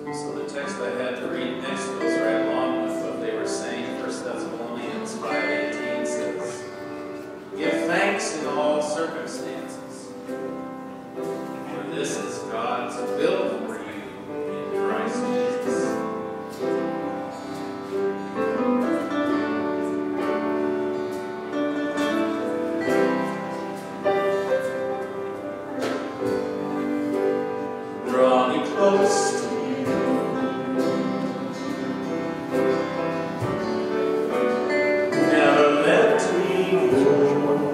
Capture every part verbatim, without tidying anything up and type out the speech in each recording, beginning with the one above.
So the text I had to read next goes right along with what they were saying. First Thessalonians five eighteen says, "Give thanks in all circumstances, for this is God's will for you in Christ Jesus." Draw me close to you. Never let me go.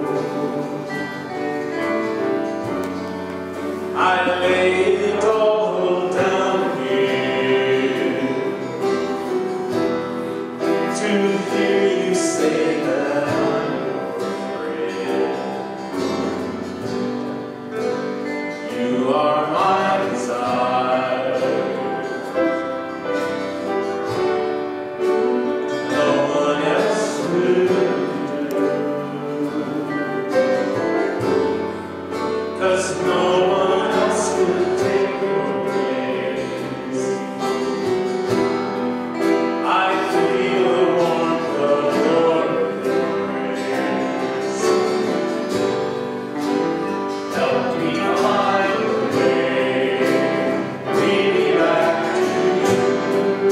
I lay it all down here to hear you say that I'm your friend. You are my desire. No one else will do. 'Cause no one else will take your place. I feel the warmth of your embrace. Help me find a way, lead me back to you.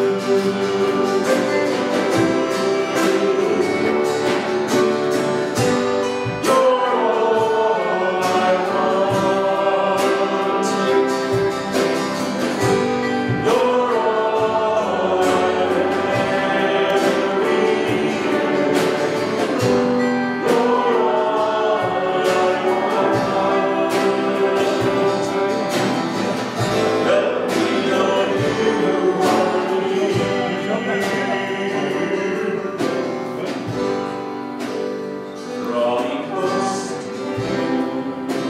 You're all I want. You're all I ever need. You're all I want. Let me know you are near. Draw me close to you.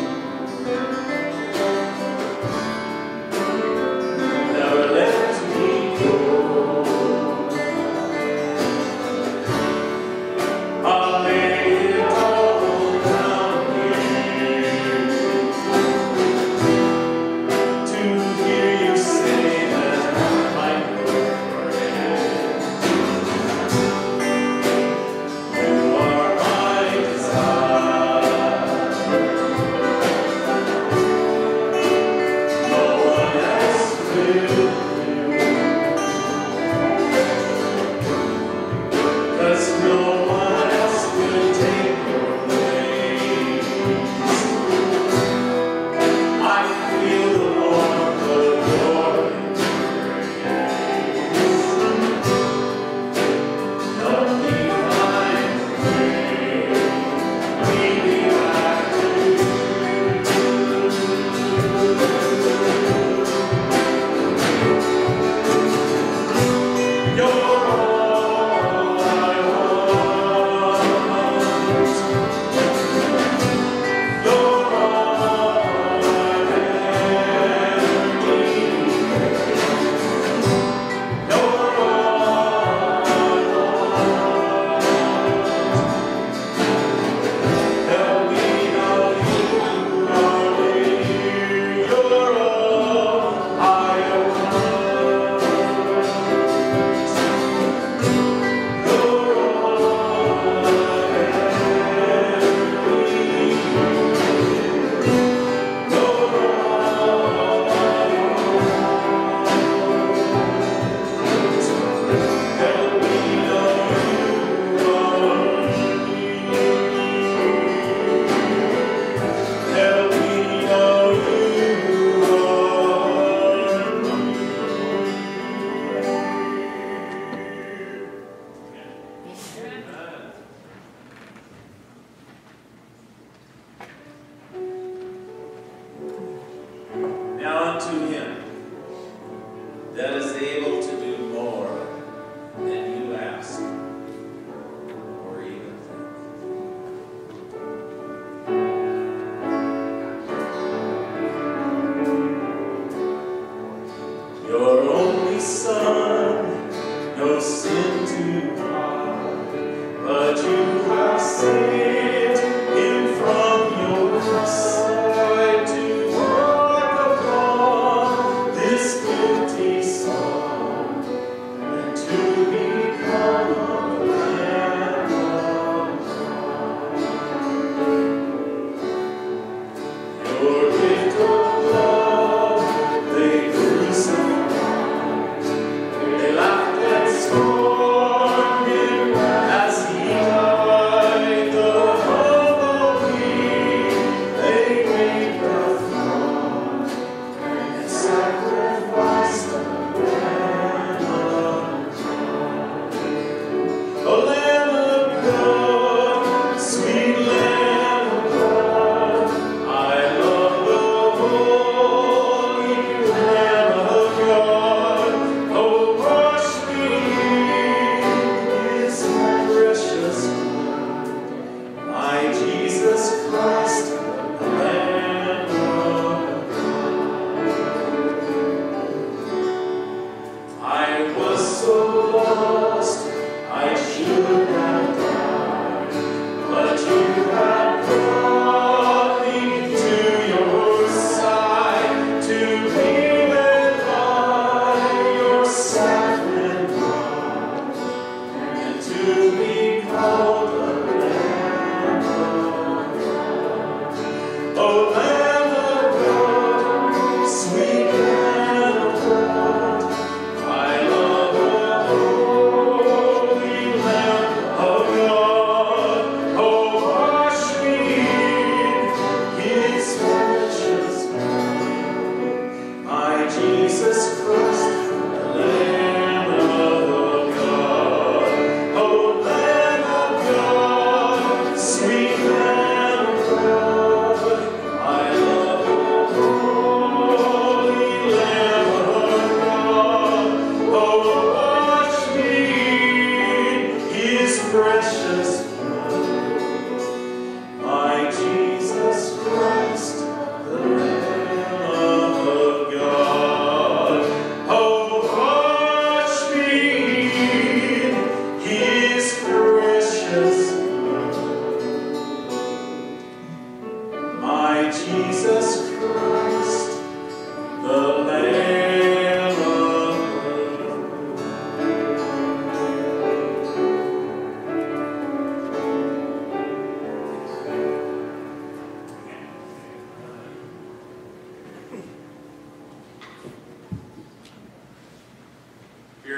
Never let me go. I'll lay it all down here to hear you say that I'm your friend. You are my desire. No one else will do. 'Cause no one else will take your place. I feel the warmth of your embrace. Help me find a way, lead me back to you. You're all I want. You're all I ever need. You're all I want. Help me know you are near. You're all I want. You're all I ever need. You're all I want. Help me know you are near. Help me know you are near. Now unto him that is able to do more than you ask or even think. Your only Son, no sin to hide, but you have saved him from your side to walk upon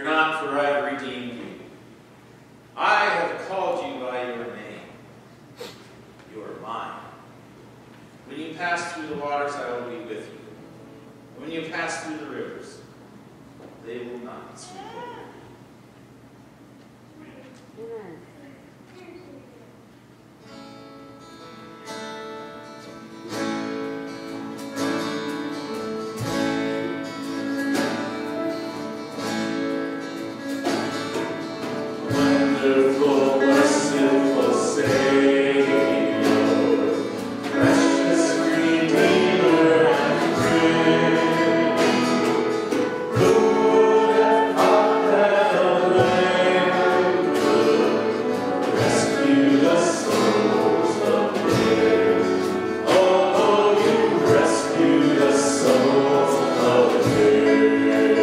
Fear not, for I have redeemed you. I have called you by your name. You are mine. When you pass through the waters, I will be with you. When you pass through the rivers, they will not sweep over you. Amen. Wonderful, merciful Savior, precious Redeemer and Prince, who would have thought that a Lamb could rescue the souls of men? Oh, you rescue the souls of men.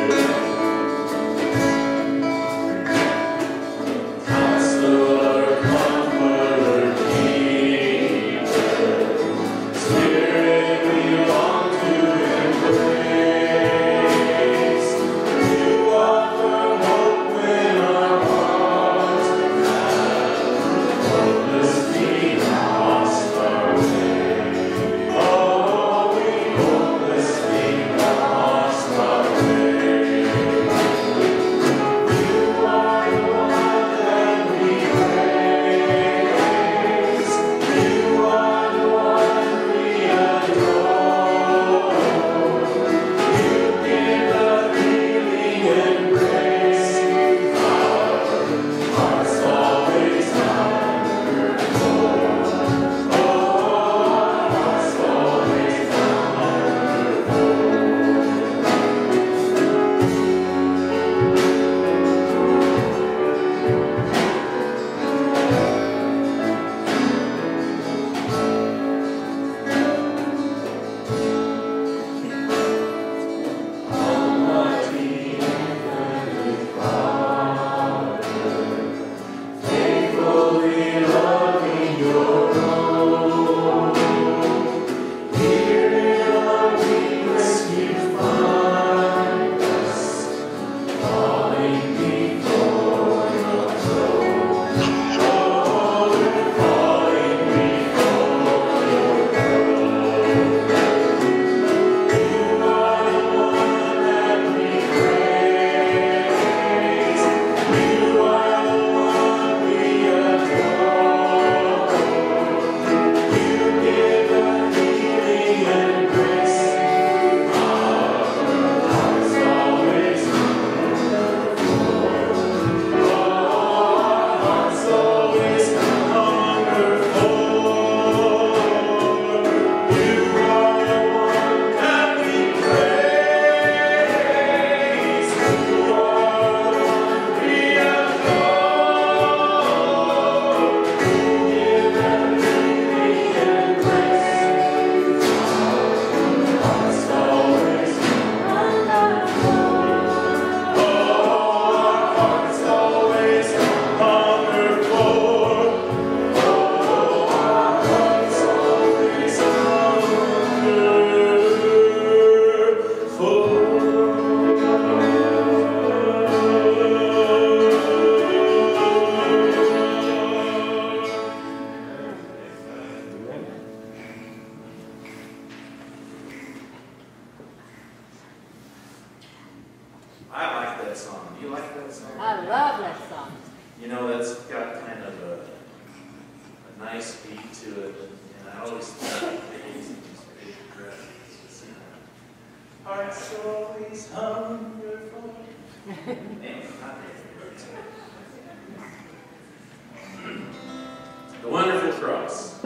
The wonderful cross.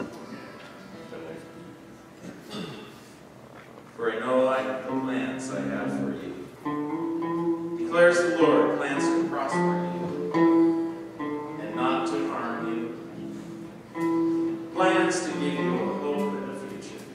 For I know I have the plans I have for you, declares the Lord, plans to prosper you and not to harm you, plans to give you a hope and a future.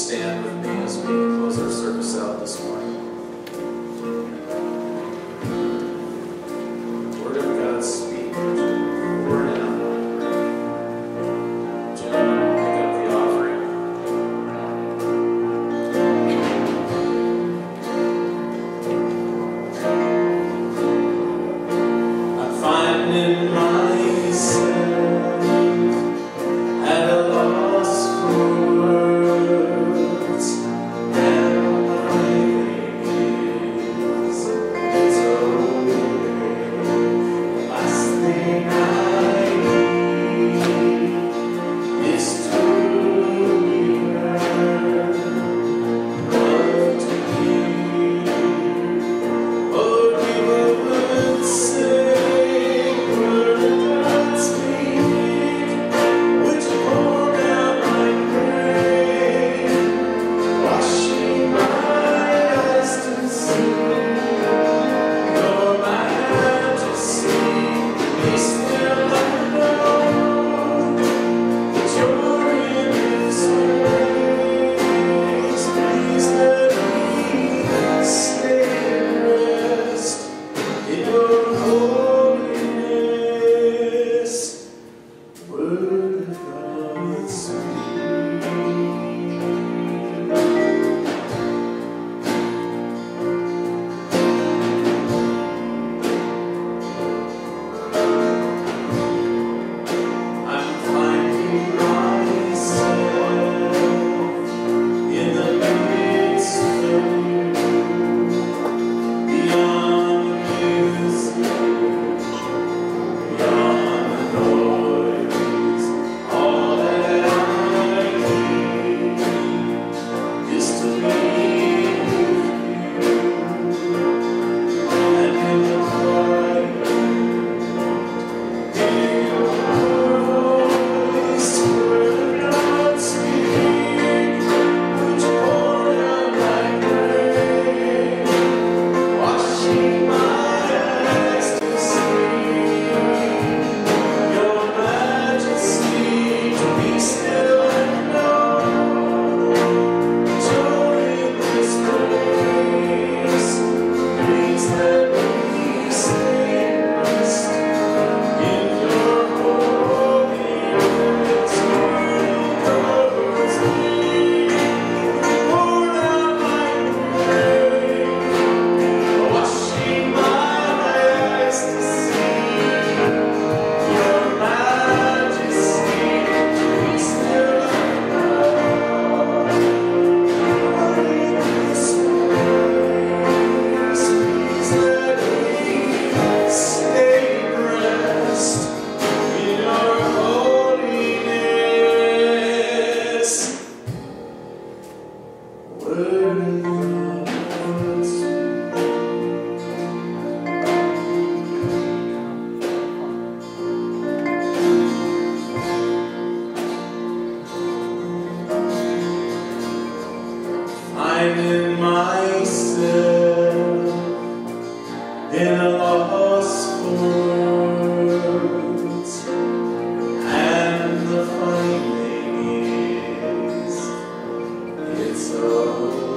stand with me as we close our service out this morning? Word of God speak. Word in our Jim, pick up the offering. I'm finding myself at a loss for words, and my is it's okay. The last thing I need is to be heard, but to give, oh, give a word, say, word of God speak. Would you pour down like rain, washing my eyes to see your majesty? Be still and know that you're in this place. Please let me stay and rest in your holiness. Word of God speak. I'm finding myself in the midst of you, beyond the music, beyond the noise. All that I need is to be with you, and in the quiet, hear your voice. Word of God speak. Would you pour down like rain, washing my eyes to see your majesty? To be still and know that you're in this place. Please let me stay and rest in your holiness. Word of God speak. Pour down like rain, washing my eyes to see your majesty. Be still and know you're in this place. Please let me stay and rest in your holiness. Word of God speak. Finding myself in a loss for words, and the funny thing is, it's okay.